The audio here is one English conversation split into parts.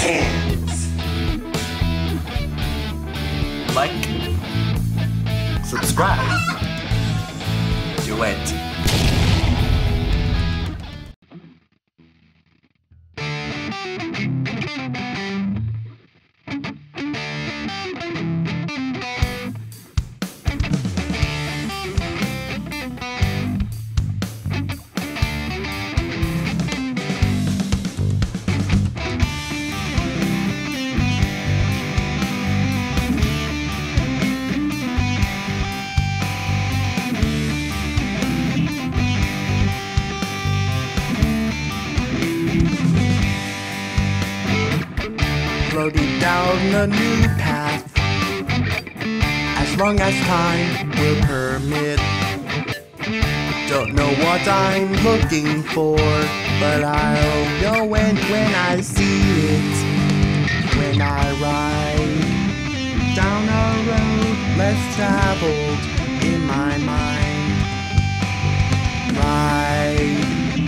hands. Like, subscribe, do it. Floating down a new path, as long as time will permit. Don't know what I'm looking for, but I'll know when I see it. When I ride down a road less traveled in my mind. Ride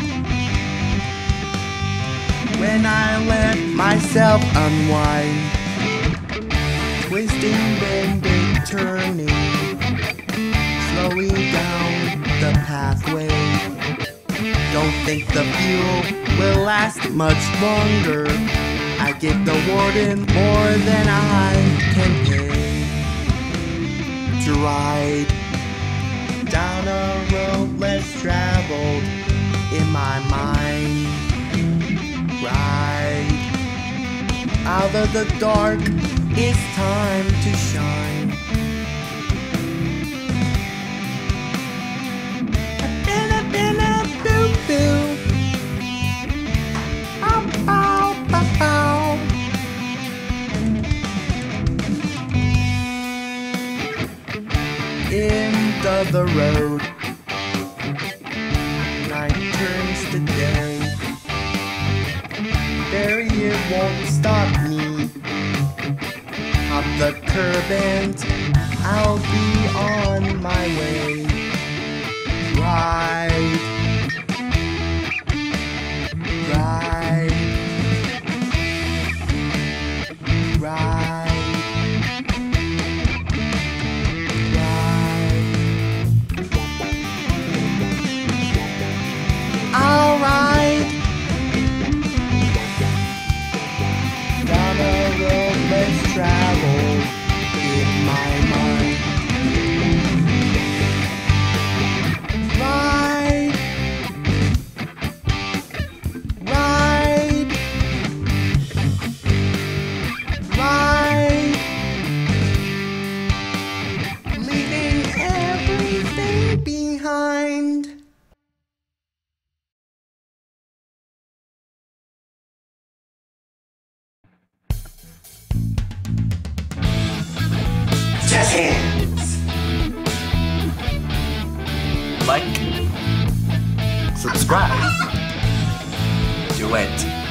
when I let myself unwind, twisting, bending, turning, slowing down the pathway. Don't think the fuel will last much longer. I give the warden more than I can pay to ride down a road less traveled in my mind. Ride out of the dark, it's time to shine. Boo-boo. Ow. End of the road, night turns to day. Barrier won't stop me. Hop the curb and I'll be on my way. Ride, ride, ride, ride. I'll ride down a road less traveled in my mind. Ride, ride, ride, leaving everything behind. Just hands. Like, subscribe, do it.